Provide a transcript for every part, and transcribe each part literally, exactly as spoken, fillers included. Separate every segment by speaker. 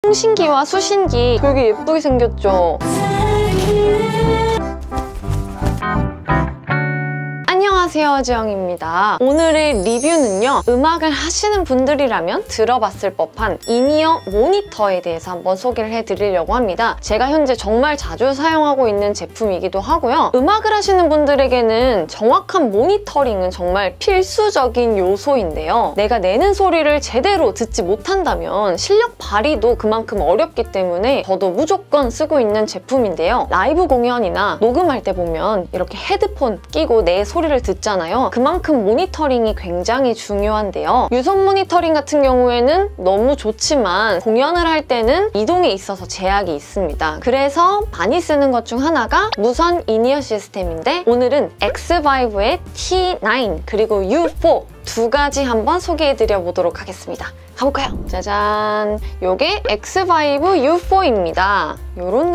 Speaker 1: 통신기와 수신기 되게 예쁘게 생겼죠? 안녕하세요, 지영입니다. 오늘의 리뷰는요, 음악을 하시는 분들이라면 들어봤을 법한 인이어 모니터에 대해서 한번 소개를 해드리려고 합니다. 제가 현재 정말 자주 사용하고 있는 제품이기도 하고요. 음악을 하시는 분들에게는 정확한 모니터링은 정말 필수적인 요소인데요. 내가 내는 소리를 제대로 듣지 못한다면 실력 발휘도 그만큼 어렵기 때문에 저도 무조건 쓰고 있는 제품인데요. 라이브 공연이나 녹음할 때 보면 이렇게 헤드폰 끼고 내 소리를 듣잖아요. 그만큼 모니터링이 굉장히 중요한데요. 유선 모니터링 같은 경우에는 너무 좋지만 공연을 할 때는 이동에 있어서 제약이 있습니다. 그래서 많이 쓰는 것 중 하나가 무선 인이어 시스템인데 오늘은 엑스바이브의 티 나인 그리고 유 포 두 가지 한번 소개해드려 보도록 하겠습니다. 가볼까요? 짜잔! 요게 엑스바이브 유 포입니다. 요런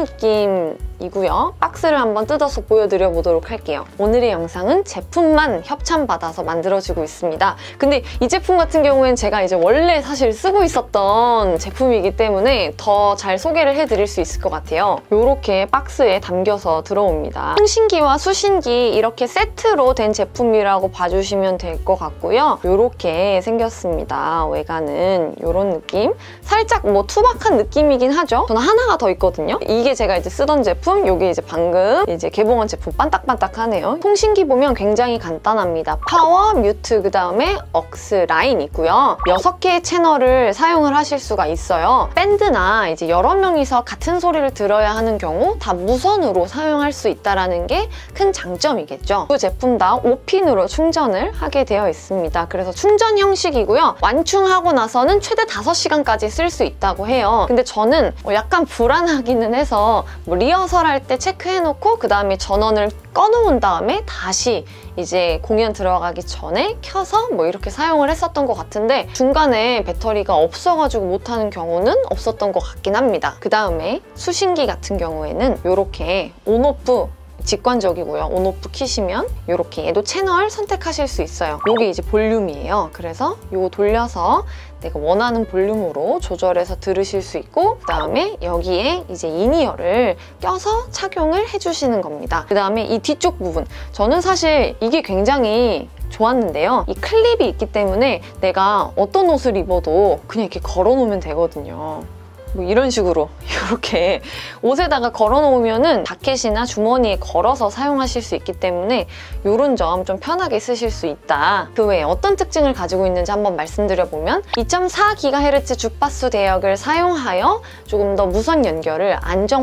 Speaker 1: 느낌이고요. 박스를 한번 뜯어서 보여드려 보도록 할게요. 오늘의 영상은 제품만 협찬받아서 만들어지고 있습니다. 근데 이 제품 같은 경우엔 제가 이제 원래 사실 쓰고 있었던 제품이기 때문에 더 잘 소개를 해드릴 수 있을 것 같아요. 요렇게 박스에 담겨서 들어옵니다. 통신기와 수신기 이렇게 세트로 된 제품이라고 봐주시면 될 것 같고요. 요렇게 생겼습니다. 외관은 요런 느낌. 살짝 뭐 투박한 느낌이긴 하죠. 저는 하나가 더 있거든요. 이게 제가 이제 쓰던 제품, 요게 이제 방금 이제 개봉한 제품 반딱반딱하네요. 통신기 보면 굉장히 간단합니다. 파워, 뮤트, 그 다음에 억스 라인 있고요. 여섯 개의 채널을 사용을 하실 수가 있어요. 밴드나 이제 여러 명이서 같은 소리를 들어야 하는 경우 다 무선으로 사용할 수 있다는 게 큰 장점이겠죠. 두 제품 다 오 핀으로 충전을 하게 되어 있습니다. 그래서 충전 형식이고요. 완충하고 나서는 최대 다섯 시간까지 쓸 수 있다고 해요. 근데 저는 약간 불안하기는 해서 뭐 리허설 할 때 체크해놓고 그 다음에 전원을 꺼놓은 다음에 다시 이제 공연 들어가기 전에 켜서 뭐 이렇게 사용을 했었던 것 같은데 중간에 배터리가 없어가지고 못하는 경우는 없었던 것 같긴 합니다. 그 다음에 수신기 같은 경우에는 이렇게 온오프 직관적이고요. 온오프 키시면 이렇게 얘도 채널 선택하실 수 있어요. 이게 이제 볼륨이에요. 그래서 이거 돌려서 내가 원하는 볼륨으로 조절해서 들으실 수 있고 그 다음에 여기에 이제 인이어를 껴서 착용을 해주시는 겁니다. 그 다음에 이 뒤쪽 부분 저는 사실 이게 굉장히 좋았는데요. 이 클립이 있기 때문에 내가 어떤 옷을 입어도 그냥 이렇게 걸어놓으면 되거든요. 뭐 이런 식으로 이렇게 옷에다가 걸어 놓으면은 자켓이나 주머니에 걸어서 사용하실 수 있기 때문에 이런 점 좀 편하게 쓰실 수 있다. 그 외에 어떤 특징을 가지고 있는지 한번 말씀드려보면 이 점 사 기가헤르츠 주파수 대역을 사용하여 조금 더 무선 연결을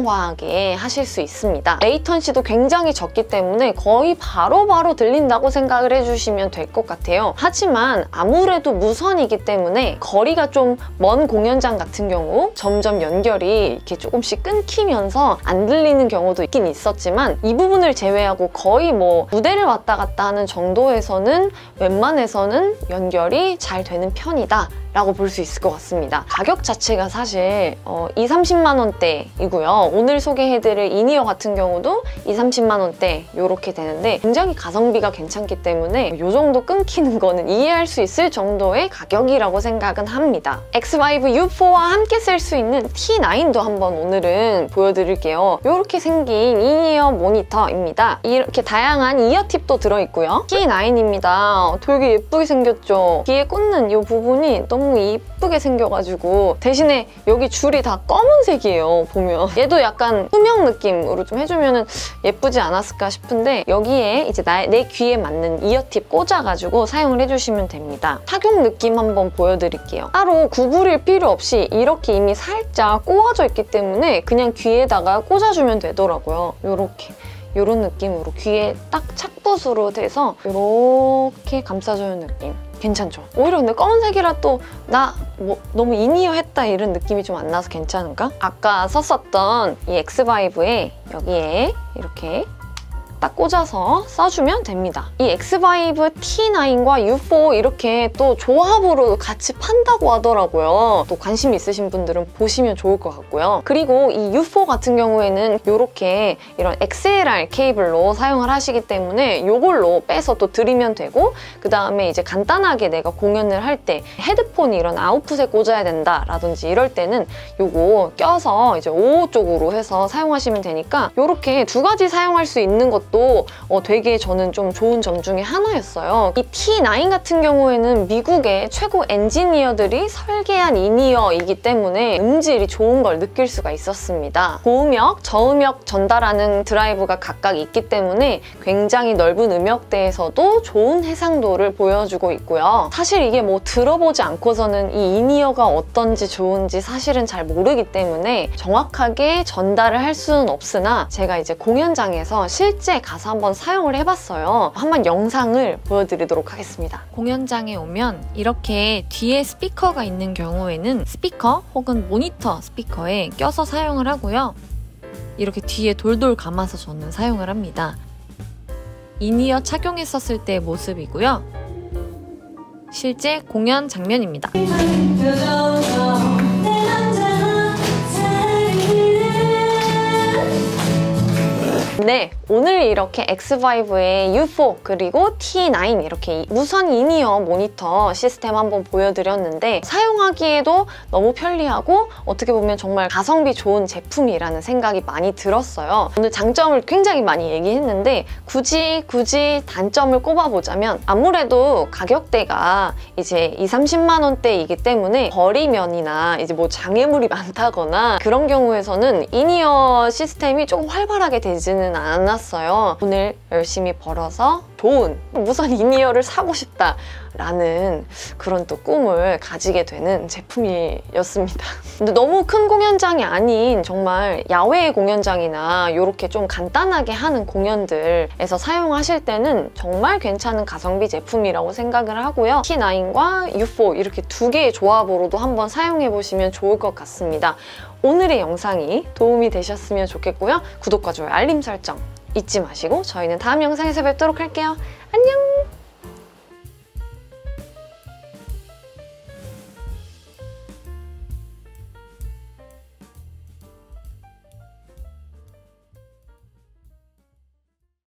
Speaker 1: 안정화하게 하실 수 있습니다. 레이턴시도 굉장히 적기 때문에 거의 바로바로 바로 들린다고 생각을 해주시면 될 것 같아요. 하지만 아무래도 무선이기 때문에 거리가 좀 먼 공연장 같은 경우 점 점점 연결이 이렇게 조금씩 끊기면서 안 들리는 경우도 있긴 있었지만 이 부분을 제외하고 거의 뭐 무대를 왔다 갔다 하는 정도에서는 웬만해서는 연결이 잘 되는 편이다 라고 볼 수 있을 것 같습니다. 가격 자체가 사실 어, 이십, 삼십만 원대이고요. 오늘 소개해드릴 인이어 같은 경우도 이십, 삼십만 원대 이렇게 되는데 굉장히 가성비가 괜찮기 때문에 이 정도 끊기는 거는 이해할 수 있을 정도의 가격이라고 생각은 합니다. 엑스바이브 유 포와 함께 쓸 수 있는 티 나인도 한번 오늘은 보여드릴게요. 이렇게 생긴 인이어 모니터입니다. 이렇게 다양한 이어팁도 들어있고요. 티 나인입니다. 되게 예쁘게 생겼죠? 귀에 꽂는 이 부분이 너무 너무 이쁘게 생겨가지고 대신에 여기 줄이 다 검은색이에요. 보면 얘도 약간 투명 느낌으로 좀 해주면 예쁘지 않았을까 싶은데 여기에 이제 나, 내 귀에 맞는 이어팁 꽂아가지고 사용을 해주시면 됩니다. 착용 느낌 한번 보여드릴게요. 따로 구부릴 필요 없이 이렇게 이미 살짝 꼬아져 있기 때문에 그냥 귀에다가 꽂아주면 되더라고요. 이렇게 이런 느낌으로 귀에 딱 착붙으로 돼서 이렇게 감싸주는 느낌. 괜찮죠? 오히려 근데 검은색이라 또 나 뭐 너무 인이어 했다 이런 느낌이 좀 안 나서 괜찮은가? 아까 썼었던 이 엑스바이브에 여기에 이렇게 딱 꽂아서 써주면 됩니다. 이 엑스바이브 티 나인과 유포 이렇게 또 조합으로 같이 판다고 하더라고요. 또 관심 있으신 분들은 보시면 좋을 것 같고요. 그리고 이 유포 같은 경우에는 이렇게 이런 엑스엘알 케이블로 사용을 하시기 때문에 이걸로 빼서 또 드리면 되고, 그 다음에 이제 간단하게 내가 공연을 할 때 헤드폰이 이런 아웃풋에 꽂아야 된다 라든지 이럴 때는 요거 껴서 이제 오호 쪽으로 해서 사용하시면 되니까 이렇게 두 가지 사용할 수 있는 것도 어 되게 저는 좀 좋은 점 중에 하나였어요. 이 티 나인 같은 경우에는 미국의 최고 엔지니어들이 설계한 인이어이기 때문에 음질이 좋은 걸 느낄 수가 있었습니다. 고음역, 저음역 전달하는 드라이브가 각각 있기 때문에 굉장히 넓은 음역대에서도 좋은 해상도를 보여주고 있고요. 사실 이게 뭐 들어보지 않고서는 이 인이어가 어떤지 좋은지 사실은 잘 모르기 때문에 정확하게 전달을 할 수는 없으나 제가 이제 공연장에서 실제 가서 한번 사용을 해봤어요. 한번 영상을 보여드리도록 하겠습니다. 공연장에 오면 이렇게 뒤에 스피커가 있는 경우에는 스피커 혹은 모니터 스피커에 껴서 사용을 하고요. 이렇게 뒤에 돌돌 감아서 저는 사용을 합니다. 인이어 착용했었을 때의 모습이고요. 실제 공연 장면입니다. 네, 오늘 이렇게 엑스바이브의 유포 그리고 티 나인 이렇게 무선 인이어 모니터 시스템 한번 보여드렸는데 사용하기에도 너무 편리하고 어떻게 보면 정말 가성비 좋은 제품이라는 생각이 많이 들었어요. 오늘 장점을 굉장히 많이 얘기했는데 굳이 굳이 단점을 꼽아보자면 아무래도 가격대가 이제 이삼십만 원대이기 때문에 버리면이나 이제 뭐 장애물이 많다거나 그런 경우에서는 인이어 시스템이 조금 활발하게 되지는 않았어요. 돈을 열심히 벌어서 좋은 무선 인이어를 사고 싶다 라는 그런 또 꿈을 가지게 되는 제품이었습니다. 근데 너무 큰 공연장이 아닌 정말 야외 공연장이나 이렇게 좀 간단하게 하는 공연들에서 사용하실 때는 정말 괜찮은 가성비 제품이라고 생각을 하고요. 티 나인과 유포 이렇게 두 개의 조합으로도 한번 사용해보시면 좋을 것 같습니다. 오늘의 영상이 도움이 되셨으면 좋겠고요. 구독과 좋아요, 알림 설정 잊지 마시고 저희는 다음 영상에서 뵙도록 할게요. 안녕!